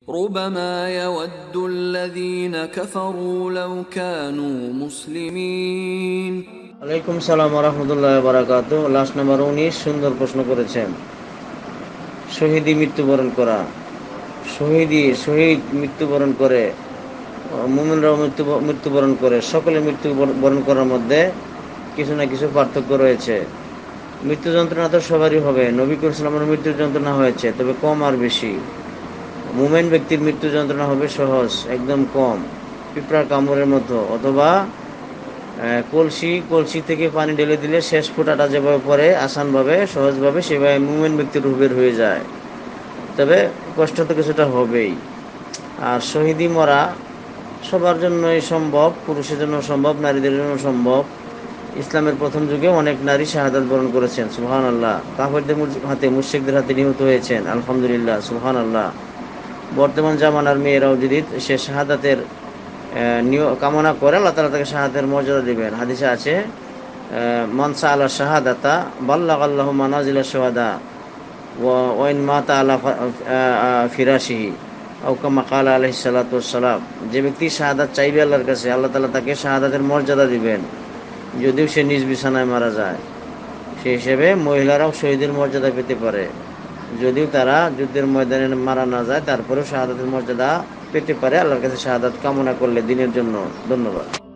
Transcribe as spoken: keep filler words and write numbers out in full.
ربما يود الذين كفروا لو كانوا مسلمين। ওয়ালাইকুম সালাম ওয়া রাহমাতুল্লাহি ওয়া বারাকাতুহু। লাস্ট নাম্বার উনিশ সুন্দর প্রশ্ন করেছেন। শহীদি মৃত্যুবরণ করা, শহীদি শহীদ মৃত্যুবরণ করে, মুমিনরাও মৃত্যু মৃত্যুবরণ করে, সকলে মৃত্যুবরণ করার মধ্যে কিছু না কিছু পার্থক্য রয়েছে। মৃত্যু যন্ত্রণা তো সবারই হবে। নবী করিম সাল্লাল্লাহু আলাইহি ওয়াসাল্লামের মৃত্যু যন্ত্রণা হয়েছে, তবে কম আর বেশি। মুমিন ব্যক্তির মৃত্যু যন্ত্রণা হবে সহজ, একদম কম, পিঁপড়ার কামড়ের মতো, অথবা কলসি কলসি থেকে পানি ঢেলে দিলে শেষ ফোঁটাটা যেভাবে পড়ে আসানভাবে সহজভাবে, সেভাবে মুমিন ব্যক্তির রূপের হয়ে যায়। তবে কষ্ট তো কিছুটা হবেই। আর শহীদি মরা সবার জন্যই সম্ভব, পুরুষের জন্য সম্ভব, নারীদের জন্য সম্ভব। ইসলামের প্রথম যুগে অনেক নারী শাহাদাত বরণ করেছেন, সুবহানাল্লাহ। কাফেরদের হাতে, মুশরিকদের হাতে নিহত হয়েছেন, আলহামদুলিল্লাহ, সুবহানাল্লাহ। বর্তমান জামানার মেয়েরাও যদি সে শাহাদাতের কামনা করে, আল্লাহ তাআলা তাকে শাহাদাতের মর্যাদা দিবেন। হাদিসে আছে, মান সাআলা শাহাদাতা বাল্লাগাল্লাহু মানাজিলা শুহাদা ওয়া ইন মাতা আলা ফিরাশিহি আও কামা ক্বালা আলাইহিস সালাতু ওয়াস সালাম। যে ব্যক্তি শাহাদাত চাইবে আল্লাহর কাছে, আল্লাহ তাআলা তাকে শাহাদাতের মর্যাদা দিবেন, যদিও সে নিজ বিছানায় মারা যায়। সেই হিসেবে মহিলারাও শহীদের মর্যাদা পেতে পারে, যদিও তারা যুদ্ধের ময়দানে মারা না যায়, তারপরেও শাহাদাতের মর্যাদা পেতে পারে আল্লাহর কাছে শাহাদাত কামনা করলে দিনের জন্য। ধন্যবাদ।